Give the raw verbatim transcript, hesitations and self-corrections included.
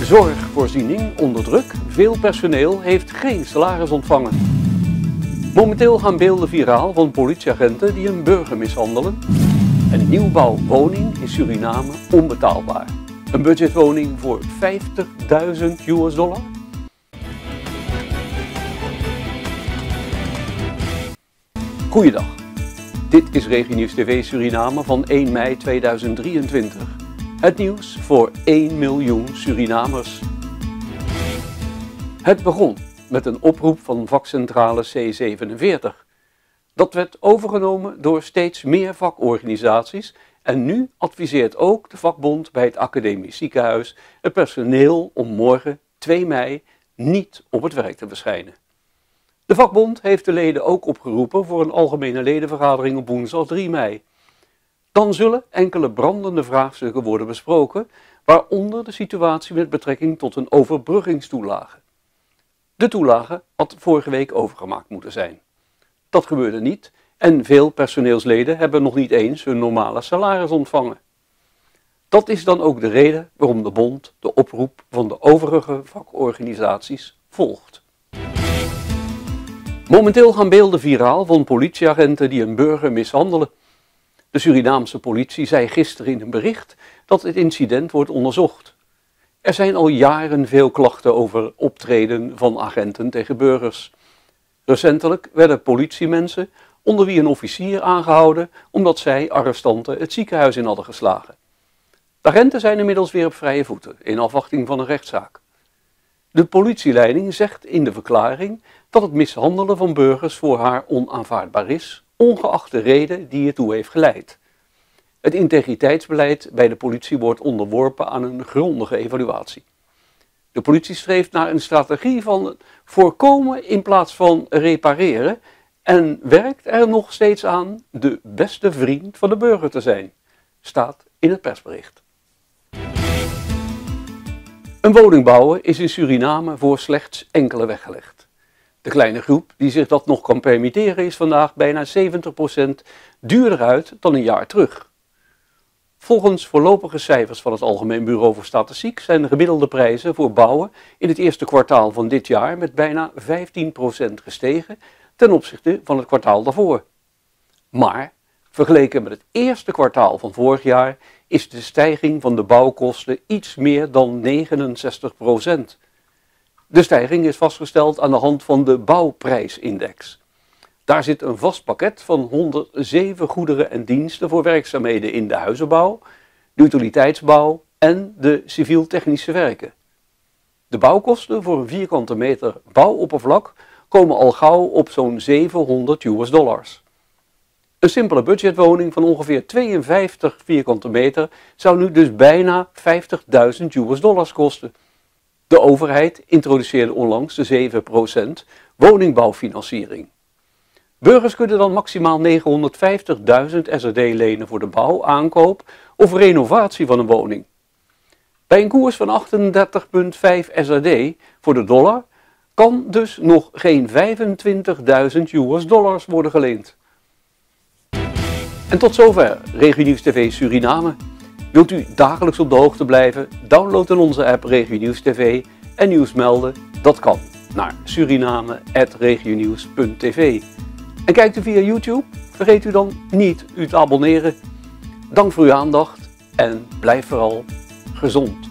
Zorgvoorziening onder druk. Veel personeel heeft geen salaris ontvangen. Momenteel gaan beelden viraal van politieagenten die een burger mishandelen. En nieuwbouwwoning in Suriname onbetaalbaar. Een budgetwoning voor vijftigduizend U S dollar. Goeiedag. Dit is RegioNews T V Suriname van één mei tweeduizend drieëntwintig. Het nieuws voor één miljoen Surinamers. Het begon met een oproep van vakcentrale C zevenenveertig. Dat werd overgenomen door steeds meer vakorganisaties en nu adviseert ook de vakbond bij het Academisch Ziekenhuis het personeel om morgen twee mei niet op het werk te verschijnen. De vakbond heeft de leden ook opgeroepen voor een algemene ledenvergadering op woensdag drie mei. Dan zullen enkele brandende vraagstukken worden besproken, waaronder de situatie met betrekking tot een overbruggingstoelage. De toelage had vorige week overgemaakt moeten zijn. Dat gebeurde niet en veel personeelsleden hebben nog niet eens hun normale salaris ontvangen. Dat is dan ook de reden waarom de bond de oproep van de overige vakorganisaties volgt. Momenteel gaan beelden viraal van politieagenten die een burger mishandelen. De Surinaamse politie zei gisteren in een bericht dat het incident wordt onderzocht. Er zijn al jaren veel klachten over optreden van agenten tegen burgers. Recentelijk werden politiemensen, onder wie een officier, aangehouden omdat zij arrestanten het ziekenhuis in hadden geslagen. De agenten zijn inmiddels weer op vrije voeten in afwachting van een rechtszaak. De politieleiding zegt in de verklaring dat het mishandelen van burgers voor haar onaanvaardbaar is, ongeacht de reden die ertoe heeft geleid. Het integriteitsbeleid bij de politie wordt onderworpen aan een grondige evaluatie. De politie streeft naar een strategie van voorkomen in plaats van repareren en werkt er nog steeds aan de beste vriend van de burger te zijn, staat in het persbericht. Een woning bouwen is in Suriname voor slechts enkele weggelegd. De kleine groep die zich dat nog kan permitteren is vandaag bijna zeventig procent duurder uit dan een jaar terug. Volgens voorlopige cijfers van het Algemeen Bureau voor Statistiek zijn de gemiddelde prijzen voor bouwen in het eerste kwartaal van dit jaar met bijna vijftien procent gestegen ten opzichte van het kwartaal daarvoor. Maar vergeleken met het eerste kwartaal van vorig jaar is de stijging van de bouwkosten iets meer dan negenenzestig procent. De stijging is vastgesteld aan de hand van de bouwprijsindex. Daar zit een vast pakket van honderdzeven goederen en diensten voor werkzaamheden in de huizenbouw, de utiliteitsbouw en de civiel-technische werken. De bouwkosten voor een vierkante meter bouwoppervlak komen al gauw op zo'n zevenhonderd U S dollars. Een simpele budgetwoning van ongeveer tweeënvijftig vierkante meter zou nu dus bijna vijftigduizend U S dollars kosten. De overheid introduceerde onlangs de zeven procent woningbouwfinanciering. Burgers kunnen dan maximaal negenhonderdvijftigduizend S R D lenen voor de bouw, aankoop of renovatie van een woning. Bij een koers van achtendertig komma vijf S R D voor de dollar kan dus nog geen vijfentwintigduizend U S dollars worden geleend. En tot zover RegioNews T V Suriname. Wilt u dagelijks op de hoogte blijven? Download dan onze app RegioNews T V en nieuws melden, dat kan, naar suriname punt regionews punt t v. En kijkt u via YouTube? Vergeet u dan niet u te abonneren. Dank voor uw aandacht en blijf vooral gezond.